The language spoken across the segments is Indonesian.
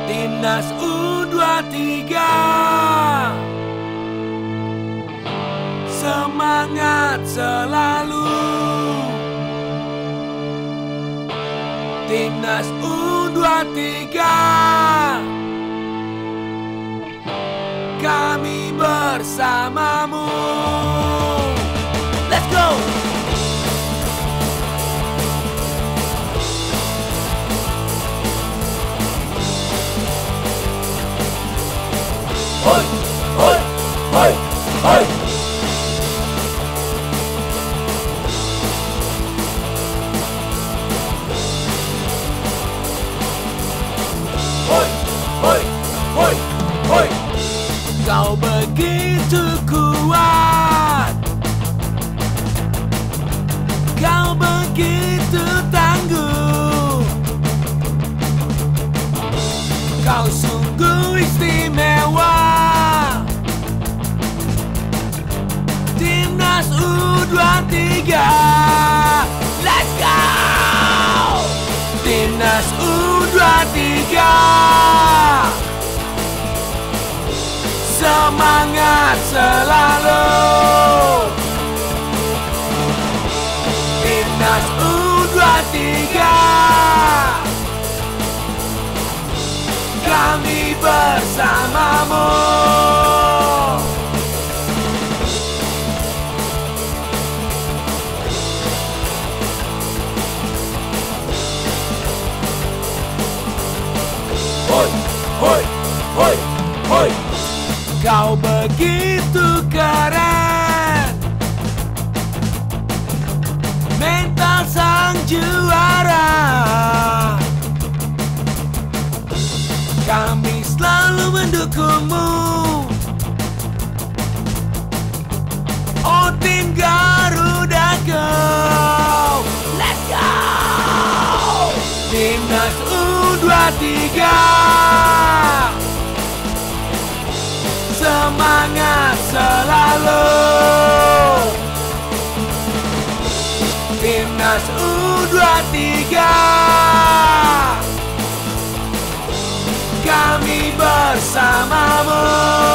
Timnas U23, semangat selalu. Timnas U23, kami bersamamu. Let's go! Hoi, hoi, hoi, hoi. Hoi, hoi, hoi, hoi. Kau begitu kuat, kau begitu tangguh, kau sungguh istimewa. Timnas U23, let's go! Timnas U23, semangat selalu. Timnas U23, kami bersamamu. Hoi, hoi, hoi, hoi. Kau begitu keren, mental sang juara. Kami selalu mendukungmu. Oh tim Garuda Go, let's go! Timnas U23, semangat selalu. Timnas U23, kami bersamamu.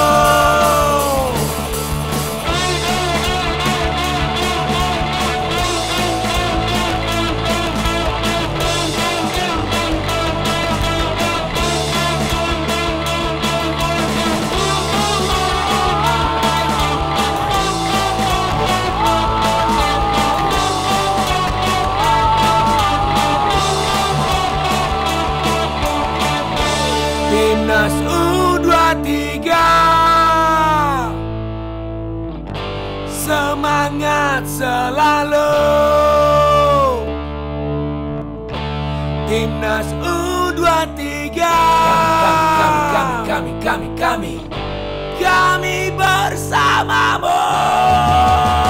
Timnas U23, semangat selalu. Timnas U23, kami bersamamu.